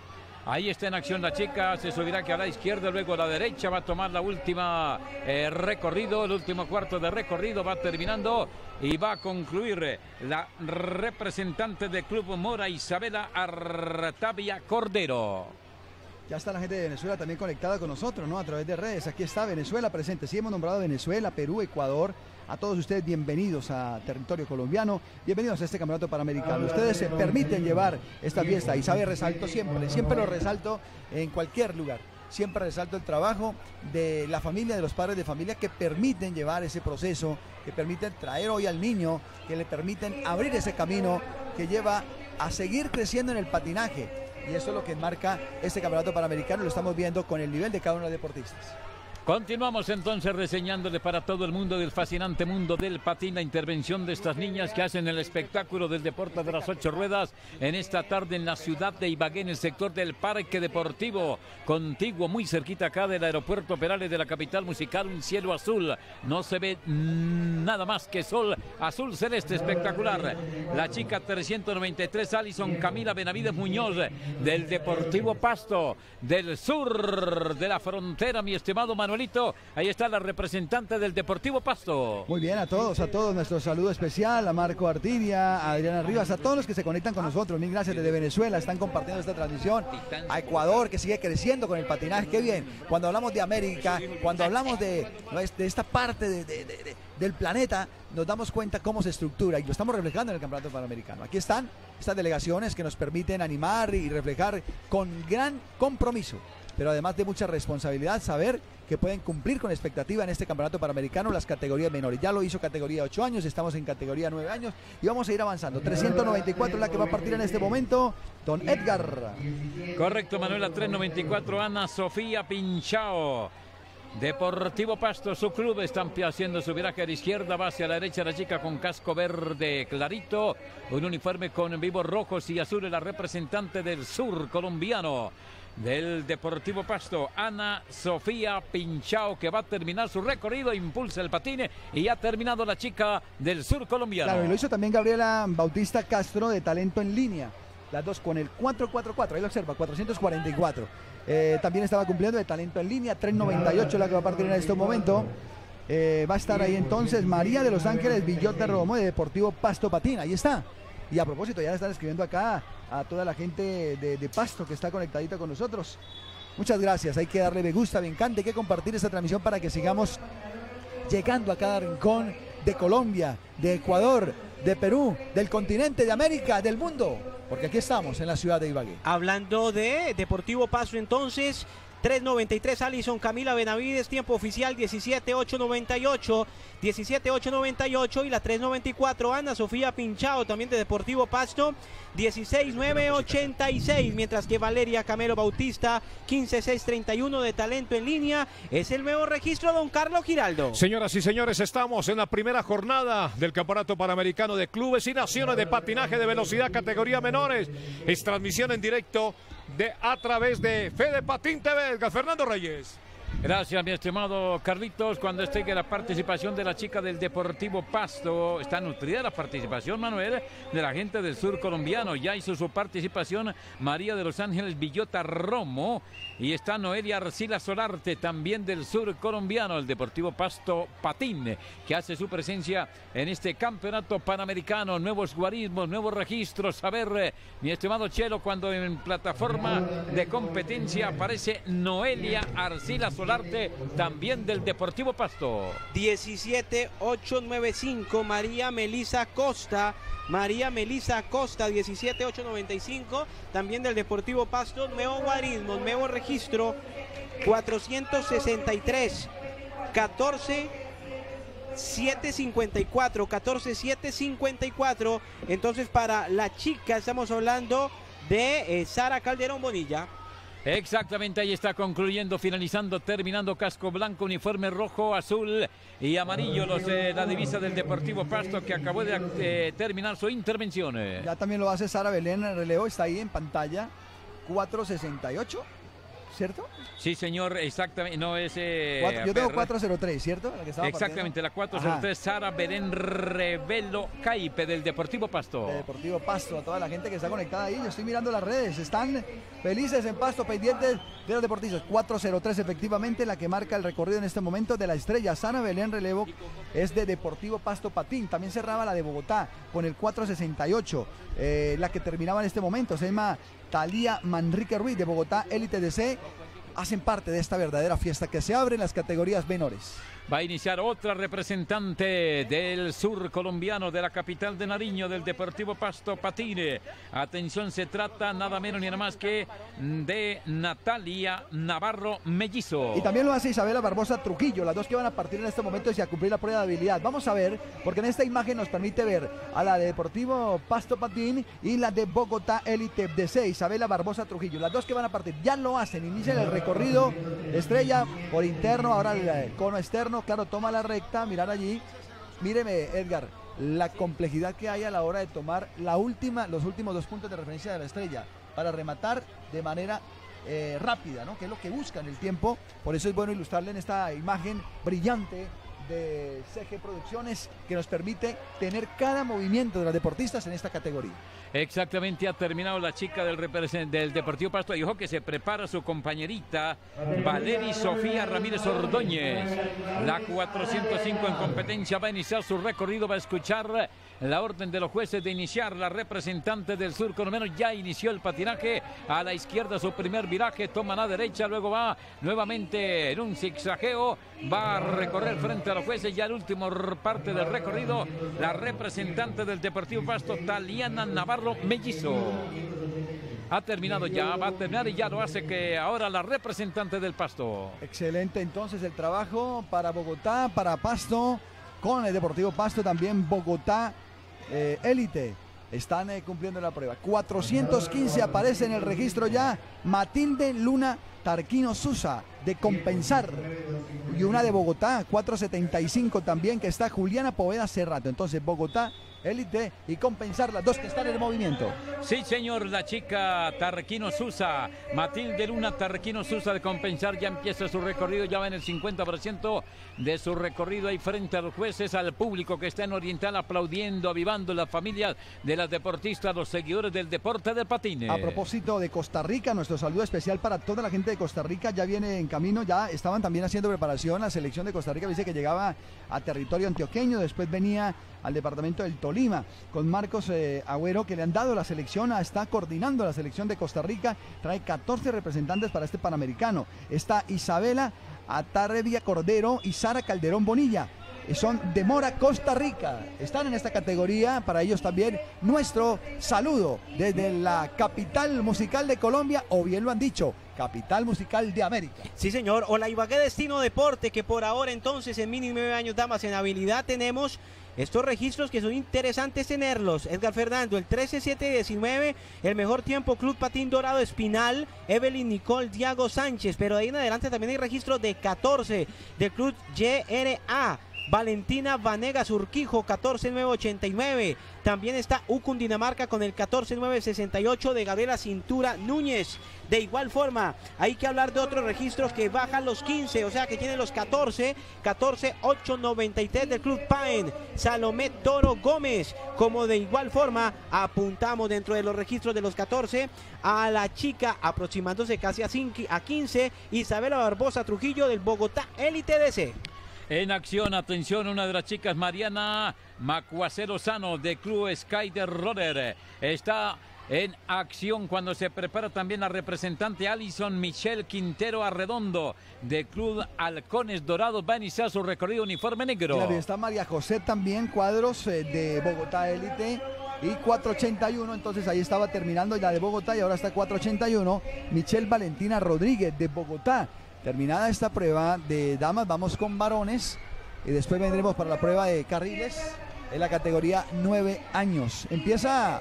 Ahí está en acción la chica, se subirá que a la izquierda, luego a la derecha, va a tomar la última eh, recorrido, el último cuarto de recorrido, va terminando y va a concluir la representante del Club Mora, Isabela Artavia Cordero. Ya está la gente de Venezuela también conectada con nosotros, ¿no? A través de redes. Aquí está Venezuela presente. Sí, hemos nombrado a Venezuela, Perú, Ecuador. A todos ustedes, bienvenidos a territorio colombiano. Bienvenidos a este campeonato panamericano. Ustedes se permiten llevar esta fiesta y sabe, resalto siempre, siempre lo resalto en cualquier lugar. Siempre resalto el trabajo de la familia, de los padres de familia que permiten llevar ese proceso, que permiten traer hoy al niño, que le permiten abrir ese camino que lleva a seguir creciendo en el patinaje. Y eso es lo que marca este campeonato panamericano, lo estamos viendo con el nivel de cada uno de los deportistas. Continuamos entonces reseñándole para todo el mundo del fascinante mundo del patín, la intervención de estas niñas que hacen el espectáculo del deporte de las ocho ruedas en esta tarde en la ciudad de Ibagué, en el sector del Parque Deportivo, contiguo, muy cerquita acá del aeropuerto Perales de la capital musical, un cielo azul, no se ve nada más que sol azul celeste espectacular. La chica trescientos noventa y tres, Alison Camila Benavides Muñoz, del Deportivo Pasto, del sur de la frontera, mi estimado Manuel. Ahí está la representante del Deportivo Pasto. Muy bien, a todos, a todos, nuestro saludo especial a Marco Artiria, a Adriana Rivas, a todos los que se conectan con nosotros. Mil gracias desde Venezuela, están compartiendo esta transmisión. A Ecuador, que sigue creciendo con el patinaje, qué bien. Cuando hablamos de América, cuando hablamos de, de esta parte de, de, de, de, del planeta, nos damos cuenta cómo se estructura y lo estamos reflejando en el Campeonato Panamericano. Aquí están estas delegaciones que nos permiten animar y reflejar con gran compromiso, pero además de mucha responsabilidad, saber que pueden cumplir con expectativa en este campeonato panamericano las categorías menores. Ya lo hizo categoría ocho años, estamos en categoría nueve años y vamos a ir avanzando. trescientos noventa y cuatro es la que va a partir en este momento. Don Edgar. Correcto, Manuela, trescientos noventa y cuatro, Ana Sofía Pinchao. Deportivo Pasto, su club, están haciendo su viraje a la izquierda, va hacia la derecha la chica con casco verde clarito, un uniforme con vivos rojos y azules, la representante del sur colombiano del Deportivo Pasto, Ana Sofía Pinchao, que va a terminar su recorrido, impulsa el patine y ha terminado la chica del sur colombiano. Claro, y lo hizo también Gabriela Bautista Castro de Talento en Línea, las dos con el cuatro cuatro cuatro, ahí lo observa, cuatrocientos cuarenta y cuatro. Eh, también estaba cumpliendo de Talento en Línea, trescientos noventa y ocho la que va a partir en este momento. Eh, va a estar ahí entonces María de Los Ángeles Villota Romo de Deportivo Pasto Patín, ahí está. Y a propósito, ya le están escribiendo acá a toda la gente de, de Pasto que está conectadita con nosotros. Muchas gracias, hay que darle me gusta, me encanta, hay que compartir esta transmisión para que sigamos llegando a cada rincón de Colombia, de Ecuador, de Perú, del continente, de América, del mundo, porque aquí estamos en la ciudad de Ibagué. Hablando de Deportivo Pasto entonces, trescientos noventa y tres, Alison Camila Benavides, tiempo oficial diecisiete ocho noventa y ocho, diecisiete ocho noventa y ocho, y la trescientos noventa y cuatro, Ana Sofía Pinchao, también de Deportivo Pasto, dieciséis nueve ochenta y seis, mientras que Valeria Camelo Bautista, quince seis treinta y uno de Talento en Línea, es el nuevo registro, don Carlos Giraldo. Señoras y señores, estamos en la primera jornada del Campeonato Panamericano de Clubes y Naciones de Patinaje de Velocidad, categoría menores. Es transmisión en directo de a través de Fede Patín T V. Edgar Fernando Reyes. Gracias, mi estimado Carlitos. Cuando esté la participación de la chica del Deportivo Pasto, está nutrida la participación, Manuel, de la gente del sur colombiano. Ya hizo su participación María de Los Ángeles Villota Romo y está Noelia Arcila Solarte, también del sur colombiano, el Deportivo Pasto Patín, que hace su presencia en este campeonato panamericano. Nuevos guarismos, nuevos registros. A ver, mi estimado Chelo, cuando en plataforma de competencia aparece Noelia Arcila Solarte, también del Deportivo Pasto. diecisiete ocho noventa y cinco, María Melisa Costa, María Melisa Costa, diecisiete ocho noventa y cinco, también del Deportivo Pasto. Nuevo guarismo, nuevo registro, cuatrocientos sesenta y tres, catorce siete cincuenta y cuatro, catorce siete cincuenta y cuatro. Entonces, para la chica estamos hablando de eh, Sara Calderón Bonilla. Exactamente, ahí está concluyendo, finalizando, terminando, casco blanco, uniforme rojo, azul y amarillo, los, eh, la divisa del Deportivo Pasto, que acabó de eh, terminar su intervención. Ya también lo hace Sara Belén, el relevo está ahí en pantalla, cuatro sesenta y ocho, ¿cierto? Sí, señor, exactamente, no es... Eh, Cuatro, yo tengo cuatro cero tres, ¿cierto? La que estaba exactamente, partiendo. La cuatro cero tres, Sara Belén Revelo Caipe del Deportivo Pasto. De Deportivo Pasto, a toda la gente que está conectada ahí, yo estoy mirando las redes, están felices en Pasto, pendientes de los deportistas. Cuatro cero tres, efectivamente, la que marca el recorrido en este momento de la estrella. Sara Belén Relevo es de Deportivo Pasto Patín, también cerraba la de Bogotá con el cuatro sesenta y ocho, eh, la que terminaba en este momento, se llama Talía Manrique Ruiz de Bogotá Élite D C hacen parte de esta verdadera fiesta que se abre en las categorías menores. Va a iniciar otra representante del sur colombiano, de la capital de Nariño, del Deportivo Pasto Patine. Atención, se trata nada menos ni nada más que de Natalia Navarro Mellizo. Y también lo hace Isabela Barbosa Trujillo, las dos que van a partir en este momento y a cumplir la prueba de habilidad. Vamos a ver, porque en esta imagen nos permite ver a la de Deportivo Pasto Patín y la de Bogotá Élite D C, Isabela Barbosa Trujillo. Las dos que van a partir ya lo hacen, inician el recorrido, estrella por interno, ahora el cono externo. Claro, toma la recta, mirar allí. Míreme, Edgar, la complejidad que hay a la hora de tomar la última, los últimos dos puntos de referencia de la estrella para rematar de manera eh, rápida, ¿no? Que es lo que busca en el tiempo. Por eso es bueno ilustrarle en esta imagen brillante de C G Producciones, que nos permite tener cada movimiento de los deportistas en esta categoría. Exactamente, ha terminado la chica del, del Deportivo Pasto. Y ojo que se prepara su compañerita Valery Sofía Ramírez Ordóñez. La cuatrocientos cinco en competencia va a iniciar su recorrido, va a escuchar la orden de los jueces de iniciar. La representante del sur colombiano ya inició el patinaje. A la izquierda su primer viraje, toma a la derecha, luego va nuevamente en un zigzagueo, va a recorrer frente a los jueces. Ya el último parte del recorrido, la representante del Deportivo Pasto, Taliana Navarro Mellizo. Ha terminado ya, va a terminar y ya lo hace que ahora la representante del Pasto. Excelente entonces el trabajo para Bogotá, para Pasto, con el Deportivo Pasto, también Bogotá eh, Élite. Están eh, cumpliendo la prueba. cuatrocientos quince aparece en el registro ya Matilde Luna Tarquino Susa de Compensar. Y una de Bogotá, cuatrocientos setenta y cinco también, que está Juliana Poveda Cerrato. Entonces Bogotá Élite y Compensar, las dos que están en el movimiento. Sí, señor, la chica Tarquino Susa, Matilde Luna Tarquino Susa de Compensar, ya empieza su recorrido, ya va en el cincuenta por ciento de su recorrido ahí frente a los jueces, al público que está en Oriental aplaudiendo, avivando, las familias de las deportistas, los seguidores del deporte del patine. A propósito de Costa Rica, nuestro saludo especial para toda la gente de Costa Rica, ya viene en camino, ya estaban también haciendo preparación, la selección de Costa Rica dice que llegaba a territorio antioqueño, después venía al departamento del Tolima, con Marcos eh, Agüero, que le han dado la selección, está coordinando la selección de Costa Rica, trae catorce representantes para este Panamericano. Está Isabela Atarrevia Cordero y Sara Calderón Bonilla. Son de Mora, Costa Rica. Están en esta categoría, para ellos también nuestro saludo desde la capital musical de Colombia, o bien lo han dicho, capital musical de América. Sí, señor, o la Ibagué Destino Deporte, que por ahora entonces en mínimo nueve años, damas, en habilidad tenemos estos registros que son interesantes tenerlos. Edgar Fernando, el trece siete diecinueve, el mejor tiempo Club Patín Dorado Espinal, Evelyn Nicole Diago Sánchez, pero de ahí en adelante también hay registro de catorce del Club Y R A. Valentina Vanegas Urquijo, catorce nueve ochenta y nueve. También está U Cundinamarca con el catorce nueve sesenta y ocho de Gabriela Cintura Núñez. De igual forma, hay que hablar de otros registros que bajan los quince, o sea que tienen los catorce, catorce ocho noventa y tres del Club Paen, Salomé Toro Gómez. Como de igual forma, apuntamos dentro de los registros de los catorce a la chica aproximándose casi a quince, Isabela Barbosa Trujillo del Bogotá Élite D C. En acción, atención, una de las chicas, Mariana Macuacero Sano de Club Skyder Roller. Está en acción cuando se prepara también la representante Alison Michelle Quintero Arredondo de Club Halcones Dorados. Va a iniciar su recorrido uniforme negro. Claro, y está María José también, cuadros eh, de Bogotá Élite. Y cuatro ochenta y uno, entonces ahí estaba terminando la de Bogotá y ahora está cuatro ochenta y uno. Michelle Valentina Rodríguez de Bogotá. Terminada esta prueba de damas, vamos con varones y después vendremos para la prueba de carriles en la categoría nueve años. Empieza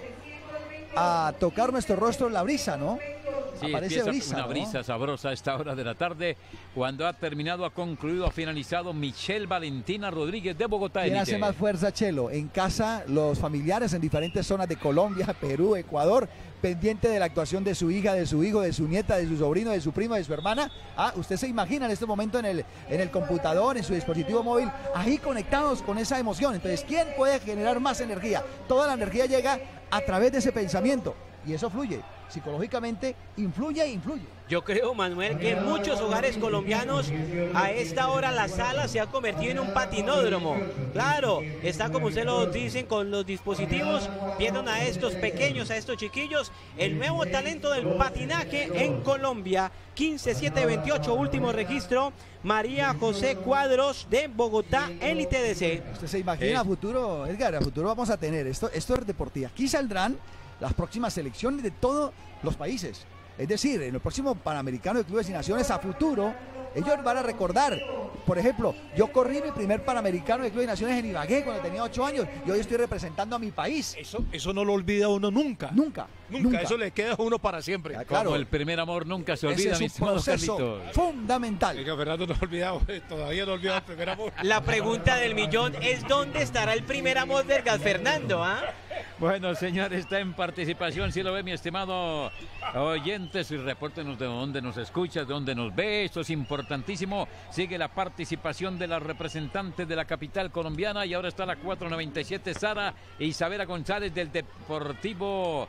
a tocar nuestro rostro la brisa, ¿no? Sí, aparece empieza brisa, una ¿no? brisa sabrosa a esta hora de la tarde, cuando ha terminado, ha concluido, ha finalizado Michelle Valentina Rodríguez de Bogotá. ¿Quién Elite. hace más fuerza, Chelo? En casa, los familiares en diferentes zonas de Colombia, Perú, Ecuador, pendiente de la actuación de su hija, de su hijo, de su nieta, de su sobrino, de su primo, de su hermana. Ah, usted se imagina en este momento en el, en el computador, en su dispositivo móvil, ahí conectados con esa emoción. Entonces, ¿quién puede generar más energía? Toda la energía llega a través de ese pensamiento y eso fluye. psicológicamente influye, influye. Yo creo, Manuel, que en muchos hogares colombianos a esta hora la sala se ha convertido en un patinódromo. Claro, está como ustedes lo dicen con los dispositivos, vieron a estos pequeños, a estos chiquillos, el nuevo talento del patinaje en Colombia. quince siete veintiocho, último registro, María José Cuadros de Bogotá, Élite D C. Usted se imagina a futuro, Edgar, a futuro vamos a tener esto, esto es deportivo. Aquí saldrán las próximas selecciones de todos los países. Es decir, en el próximo Panamericano de Clubes y Naciones a futuro, ellos van a recordar. Por ejemplo, yo corrí mi primer Panamericano de Clubes y Naciones en Ibagué cuando tenía ocho años y hoy estoy representando a mi país. Eso, eso no lo olvida uno nunca. Nunca. Nunca, nunca. Eso le queda a uno para siempre. Ya, claro. Como el primer amor nunca se Ese olvida, es mi un estimado proceso Carlitos. fundamental. Oiga, Fernando no ha olvidado, todavía no olvidado el primer amor. La pregunta del millón es ¿dónde estará el primer amor del Gas Fernando? ¿Ah? Bueno, señor, está en participación, si lo ve, mi estimado oyentes, y repórtenos de dónde nos escucha, de dónde nos ve, esto es importantísimo. Sigue la participación de la representante de la capital colombiana y ahora está la cuatro noventa y siete, Sara Isabela González del Deportivo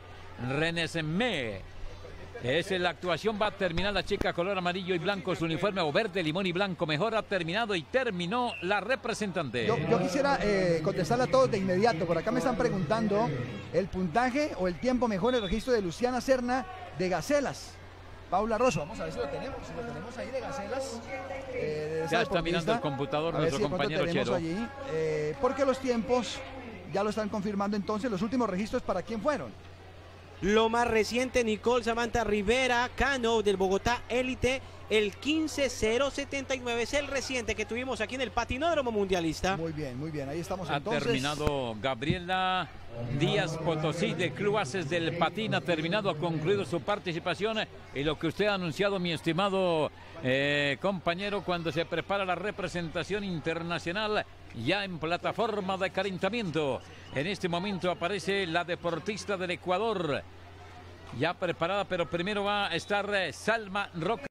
Renesmé. Es la actuación, va a terminar la chica color amarillo y blanco, su uniforme o verde, limón y blanco. Mejor ha terminado y terminó la representante. Yo, yo quisiera eh, contestarle a todos de inmediato. Por acá me están preguntando el puntaje o el tiempo mejor en el registro de Luciana Serna de Gacelas. Paula Rosso, vamos a ver si lo tenemos, si lo tenemos ahí de Gacelas. Eh, de esa Ya está deportista. mirando el computador A ver nuestro si de pronto compañero tenemos Chero. allí, eh, porque los tiempos ya lo están confirmando entonces. Los últimos registros, ¿para quién fueron? Lo más reciente, Nicole Samantha Rivera Cano del Bogotá Élite, el quince cero setenta y nueve es el reciente que tuvimos aquí en el Patinódromo Mundialista. Muy bien, muy bien, ahí estamos Ha entonces. terminado Gabriela Díaz Potosí de Club Haces del Patín, ha terminado, ha concluido su participación y lo que usted ha anunciado, mi estimado eh, compañero, cuando se prepara la representación internacional ya en plataforma de calentamiento. En este momento aparece la deportista del Ecuador ya preparada, pero primero va a estar eh, Salma Roca.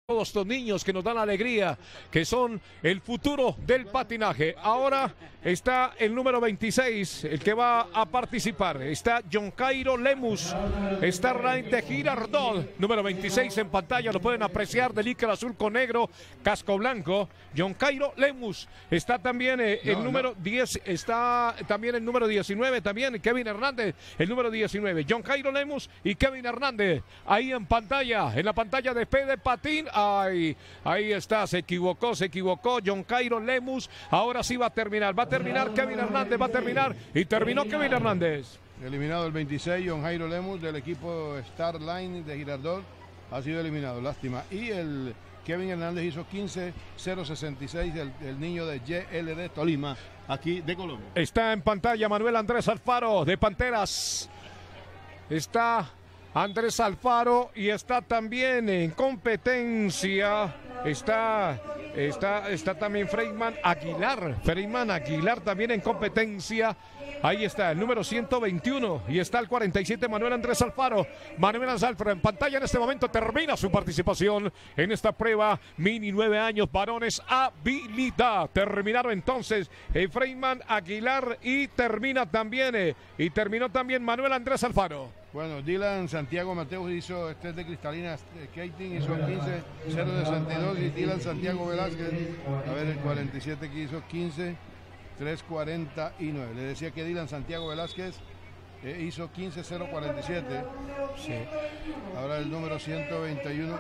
todos estos niños que nos dan alegría, que son el futuro del patinaje. Ahora está el número veintiséis, el que va a participar. Está John Cairo Lemus, está Ryan de Girardot, número veintiséis en pantalla, lo pueden apreciar, de licra azul con negro, casco blanco. John Cairo Lemus, está también eh, el no, número no. diez, está también el número diecinueve, también Kevin Hernández, el número diecinueve. John Cairo Lemus y Kevin Hernández, ahí en pantalla, en la pantalla de P de Patín. Ay, ahí está, se equivocó, se equivocó John Cairo Lemus. Ahora sí va a terminar, va a terminar Kevin Hernández, va a terminar y terminó Kevin Hernández. Eliminado el veintiséis, John Cairo Lemus del equipo Starline de Girardot, ha sido eliminado, lástima. Y el Kevin Hernández hizo quince cero sesenta y seis, el, el niño de Y L D Tolima, aquí de Colombia. Está en pantalla Manuel Andrés Alfaro de Panteras. Está Andrés Alfaro y está también en competencia, está, está, está también Freeman Aguilar, Freeman Aguilar también en competencia. Ahí está el número ciento veintiuno y está el cuarenta y siete Manuel Andrés Alfaro. Manuel Andrés Alfaro en pantalla en este momento termina su participación en esta prueba mini nueve años varones habilidad. Terminaron entonces eh, Freeman Aguilar y termina también eh, y terminó también Manuel Andrés Alfaro. Bueno, Dylan Santiago Mateus hizo, este es de Cristalina Skating, hizo quince cero sesenta y dos y Dylan Santiago Velázquez, a ver el cuarenta y siete que hizo quince tres cuarenta y nueve. Le decía que Dylan Santiago Velázquez eh, hizo quince cero cuarenta y siete. Sí. Ahora el número ciento veintiuno,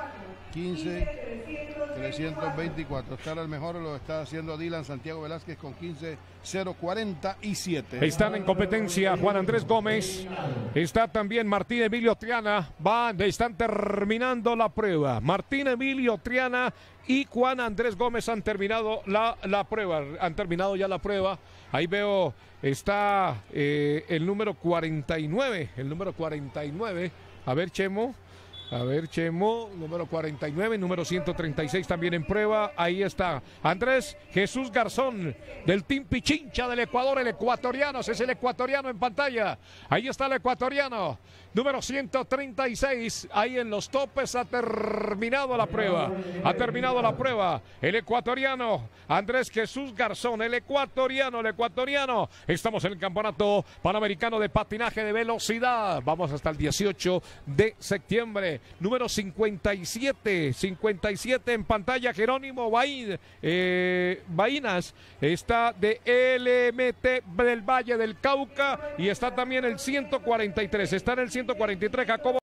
quince trescientos veinticuatro. Estar al mejor lo está haciendo Dylan Santiago Velázquez con quince cero cuarenta y siete. Están en competencia Juan Andrés Gómez, está también Martín Emilio Triana, van, están terminando la prueba. Martín Emilio Triana y Juan Andrés Gómez han terminado la, la prueba, han terminado ya la prueba. Ahí veo, está eh, el número cuarenta y nueve, el número cuarenta y nueve. A ver, Chemo. A ver, Chemo, número cuarenta y nueve, número ciento treinta y seis también en prueba. Ahí está Andrés Jesús Garzón del Team Pichincha del Ecuador, el ecuatoriano, ese es el ecuatoriano en pantalla. Ahí está el ecuatoriano, número ciento treinta y seis, ahí en los topes ha terminado la prueba. Ha terminado la prueba el ecuatoriano Andrés Jesús Garzón, el ecuatoriano, el ecuatoriano. Estamos en el Campeonato Panamericano de Patinaje de Velocidad. Vamos hasta el dieciocho de septiembre. Número cincuenta y siete, cincuenta y siete en pantalla, Jerónimo Bain, eh, Bainas, está de L M T del Valle del Cauca y está también el ciento cuarenta y tres, está en el ciento cuarenta y tres, Jacobo